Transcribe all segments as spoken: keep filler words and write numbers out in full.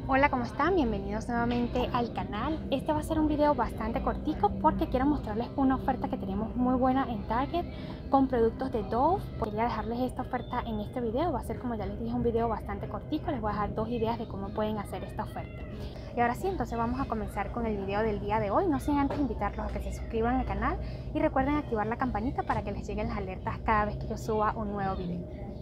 Hola, ¿cómo están? Bienvenidos nuevamente al canal. Este va a ser un video bastante cortico porque quiero mostrarles una oferta que tenemos muy buena en Target con productos de Dove. Quería dejarles esta oferta en este video. Va a ser, como ya les dije, un video bastante cortico. Les voy a dejar dos ideas de cómo pueden hacer esta oferta. Y ahora sí, entonces vamos a comenzar con el video del día de hoy. No sin antes invitarlos a que se suscriban al canal y recuerden activar la campanita para que les lleguen las alertas cada vez que yo suba un nuevo video.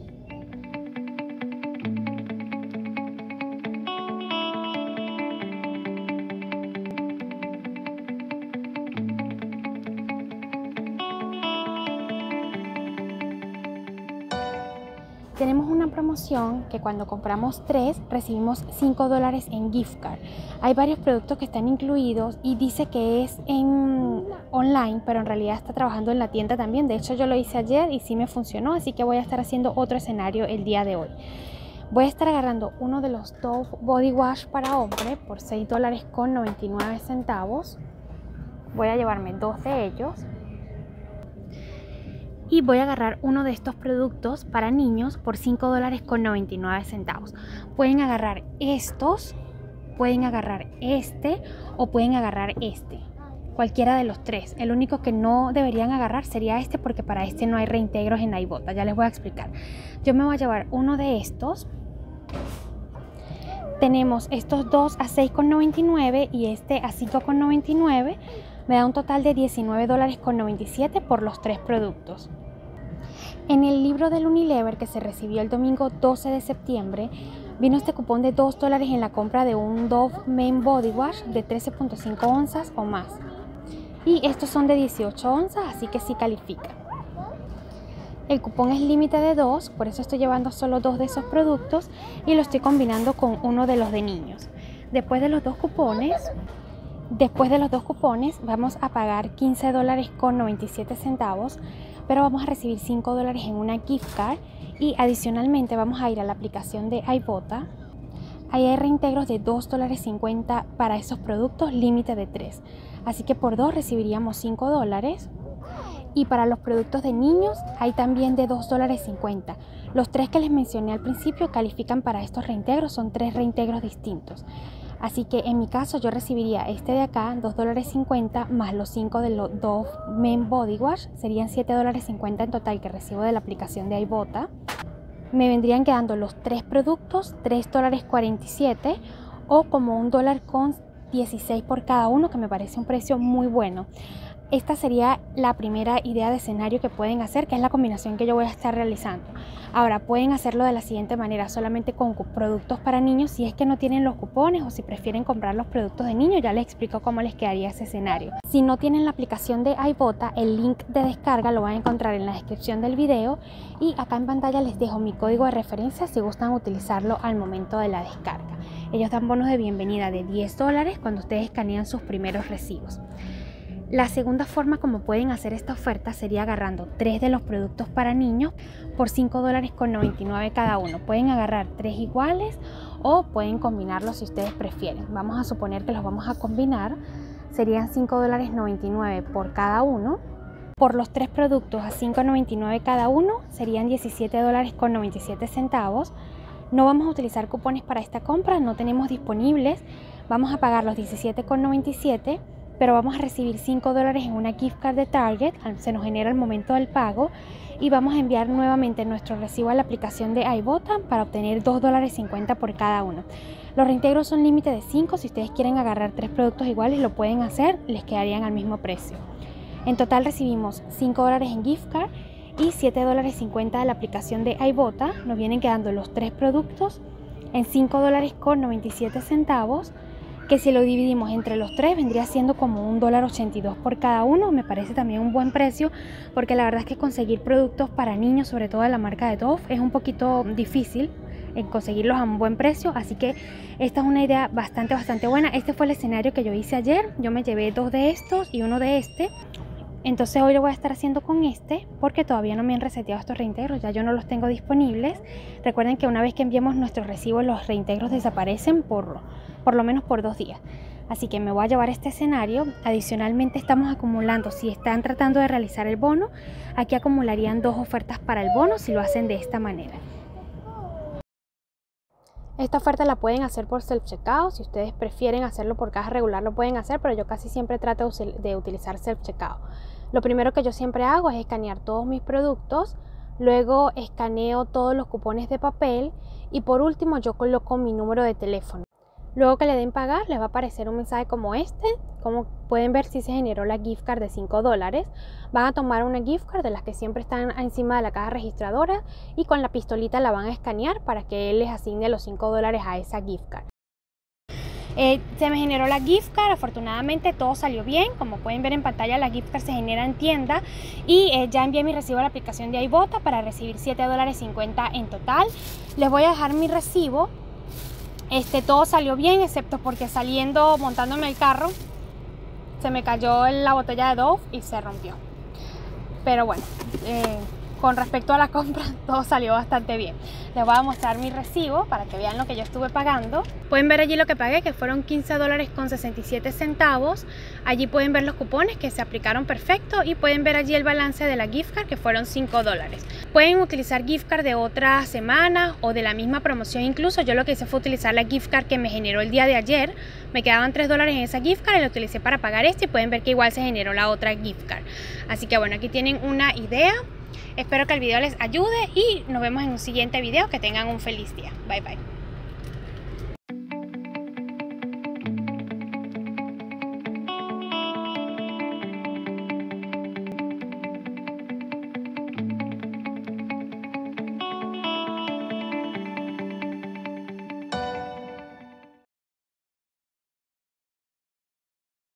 Tenemos una promoción que cuando compramos tres recibimos cinco dólares en gift card. Hay varios productos que están incluidos y dice que es en online, pero en realidad está trabajando en la tienda también. De hecho, yo lo hice ayer y sí me funcionó, así que voy a estar haciendo otro escenario el día de hoy. Voy a estar agarrando uno de los Dove Body Wash para hombre por seis dólares con noventa y nueve centavos. Voy a llevarme dos de ellos. Y voy a agarrar uno de estos productos para niños por cinco dólares con noventa y nueve centavos. Pueden agarrar estos, pueden agarrar este o pueden agarrar este. Cualquiera de los tres. El único que no deberían agarrar sería este porque para este no hay reintegros en Ibotta. Ya les voy a explicar. Yo me voy a llevar uno de estos. Tenemos estos dos a seis con noventa y nueve y este a cinco con noventa y nueve. Me da un total de diecinueve dólares con noventa y siete por los tres productos. En el libro del Unilever que se recibió el domingo doce de septiembre, vino este cupón de dos dólares en la compra de un Dove Men Body Wash de trece punto cinco onzas o más. Y estos son de dieciocho onzas, así que sí califica. El cupón es límite de dos, por eso estoy llevando solo dos de esos productos y lo estoy combinando con uno de los de niños. Después de los dos cupones... Después de los dos cupones vamos a pagar quince dólares con noventa y siete centavos, pero vamos a recibir cinco dólares en una gift card y adicionalmente vamos a ir a la aplicación de Ibotta. Ahí hay reintegros de dos dólares cincuenta para esos productos, límite de tres. Así que por dos recibiríamos cinco dólares. Y para los productos de niños hay también de dos dólares cincuenta. Los tres que les mencioné al principio califican para estos reintegros, son tres reintegros distintos. Así que en mi caso yo recibiría este de acá, dos dólares cincuenta, más los cinco de los Dove Men Body Wash, serían siete dólares cincuenta en total que recibo de la aplicación de Ibotta. Me vendrían quedando los tres productos, tres dólares cuarenta y siete o como un dólar con dieciséis por cada uno, que me parece un precio muy bueno. Esta sería la primera idea de escenario que pueden hacer, que es la combinación que yo voy a estar realizando. Ahora, pueden hacerlo de la siguiente manera, solamente con productos para niños, si es que no tienen los cupones o si prefieren comprar los productos de niños, ya les explico cómo les quedaría ese escenario. Si no tienen la aplicación de Ibotta, el link de descarga lo van a encontrar en la descripción del video y acá en pantalla les dejo mi código de referencia si gustan utilizarlo al momento de la descarga. Ellos dan bonos de bienvenida de diez dólares cuando ustedes escanean sus primeros recibos. La segunda forma como pueden hacer esta oferta sería agarrando tres de los productos para niños por cinco dólares con noventa y nueve cada uno. Pueden agarrar tres iguales o pueden combinarlos si ustedes prefieren. Vamos a suponer que los vamos a combinar. Serían cinco dólares noventa y nueve por cada uno. Por los tres productos a cinco noventa y nueve cada uno serían diecisiete dólares con noventa y siete centavos. No vamos a utilizar cupones para esta compra, no tenemos disponibles. Vamos a pagar los diecisiete con noventa y siete, pero vamos a recibir cinco dólares en una gift card de Target, se nos genera el momento del pago y vamos a enviar nuevamente nuestro recibo a la aplicación de Ibotta para obtener dos dólares cincuenta por cada uno. Los reintegros son límite de cinco, si ustedes quieren agarrar tres productos iguales lo pueden hacer, les quedarían al mismo precio. En total recibimos cinco dólares en gift card y siete dólares cincuenta de la aplicación de Ibotta. Nos vienen quedando los tres productos en cinco dólares con noventa y siete centavos, que si lo dividimos entre los tres vendría siendo como un dólar ochenta y dos por cada uno. Me parece también un buen precio porque la verdad es que conseguir productos para niños, sobre todo de la marca de Dove, es un poquito difícil en conseguirlos a un buen precio, así que esta es una idea bastante bastante buena. Este fue el escenario que yo hice ayer. Yo me llevé dos de estos y uno de este. Entonces hoy lo voy a estar haciendo con este porque todavía no me han reseteado estos reintegros, ya yo no los tengo disponibles. Recuerden que una vez que enviemos nuestros recibos los reintegros desaparecen por, por lo menos por dos días. Así que me voy a llevar este escenario. Adicionalmente estamos acumulando, si están tratando de realizar el bono, aquí acumularían dos ofertas para el bono si lo hacen de esta manera. Esta oferta la pueden hacer por self-checkout. Si ustedes prefieren hacerlo por caja regular lo pueden hacer, pero yo casi siempre trato de utilizar self-checkout. Lo primero que yo siempre hago es escanear todos mis productos, luego escaneo todos los cupones de papel y por último yo coloco mi número de teléfono. Luego que le den pagar les va a aparecer un mensaje como este. Como pueden ver, si se generó la gift card de cinco dólares. Van a tomar una gift card de las que siempre están encima de la caja registradora y con la pistolita la van a escanear para que él les asigne los cinco dólares a esa gift card. Eh, se me generó la gift card, afortunadamente todo salió bien. Como pueden ver en pantalla, la gift card se genera en tienda y eh, ya envié mi recibo a la aplicación de iBota para recibir siete dólares cincuenta en total. Les voy a dejar mi recibo. Este, todo salió bien, excepto porque saliendo, montándome el carro, se me cayó la botella de Dove y se rompió. Pero bueno, eh, con respecto a la compra, todo salió bastante bien. Les voy a mostrar mi recibo para que vean lo que yo estuve pagando. Pueden ver allí lo que pagué, que fueron quince dólares con sesenta y siete centavos. Allí pueden ver los cupones que se aplicaron perfecto y pueden ver allí el balance de la gift card, que fueron cinco dólares. Pueden utilizar gift card de otra semana o de la misma promoción incluso. Yo lo que hice fue utilizar la gift card que me generó el día de ayer. Me quedaban tres dólares en esa gift card y la utilicé para pagar este y pueden ver que igual se generó la otra gift card. Así que bueno, aquí tienen una idea. Espero que el video les ayude y nos vemos en un siguiente video. Que tengan un feliz día. Bye bye.